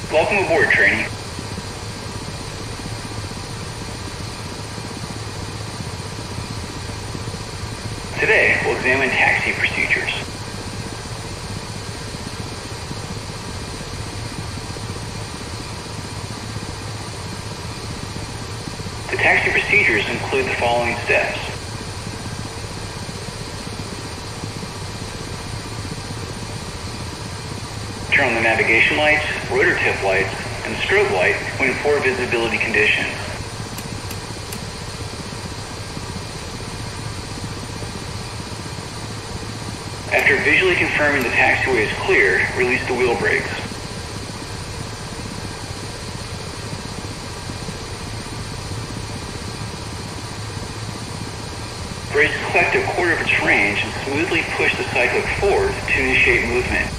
Welcome aboard, trainee. Today, we'll examine taxi procedures. The taxi procedures include the following steps. Turn on the navigation lights, rotor tip lights, and the strobe light when in poor visibility conditions. After visually confirming the taxiway is clear, release the wheel brakes. Brace the collective a quarter of its range and smoothly push the cyclic forward to initiate movement.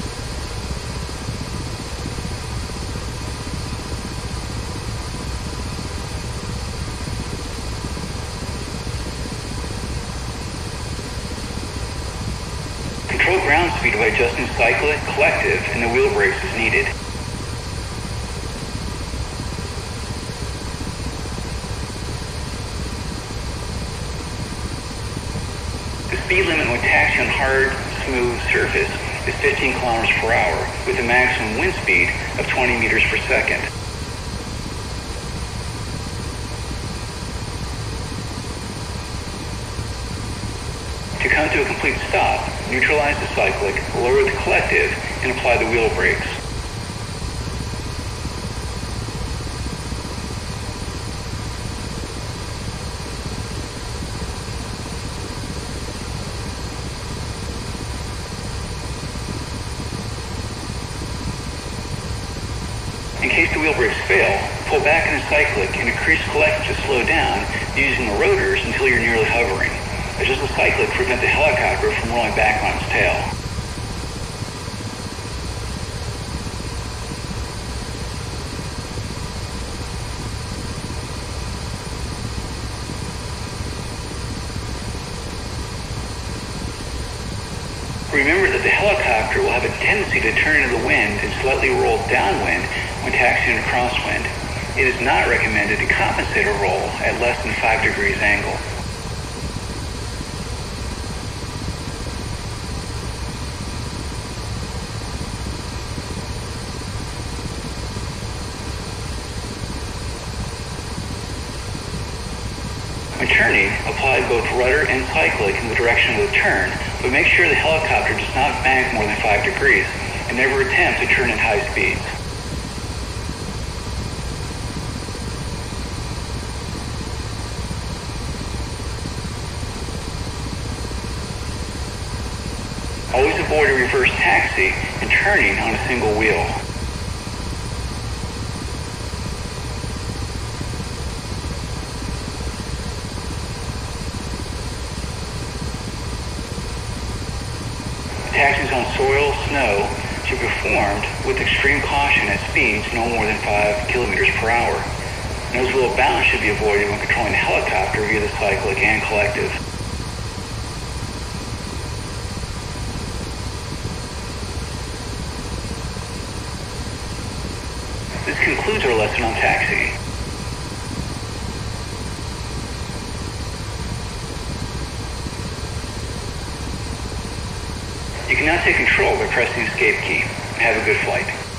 Control ground speed by adjusting cyclic, collective, and the wheel brakes as needed. The speed limit when taxiing on hard, smooth surface is 15 kilometers per hour with a maximum wind speed of 20 meters per second. To come to a complete stop, neutralize the cyclic, lower the collective, and apply the wheel brakes. In case the wheel brakes fail, pull back in the cyclic and increase collective to slow down using the rotors until you're nearly hovering. Adjust the cyclic to prevent the helicopter from rolling back on its tail. Remember that the helicopter will have a tendency to turn into the wind and slightly roll downwind when taxiing a crosswind. It is not recommended to compensate a roll at less than 5 degrees angle. When turning, apply both rudder and cyclic in the direction of the turn, but make sure the helicopter does not bank more than 5 degrees, and never attempt to turn at high speeds. Always avoid a reverse taxi and turning on a single wheel. Taxis on soil, snow should be performed with extreme caution at speeds no more than 5 kilometers per hour. Nose wheel balance should be avoided when controlling the helicopter via the cyclic and collective. This concludes our lesson on taxiing. You can now take control by pressing the escape key. Have a good flight.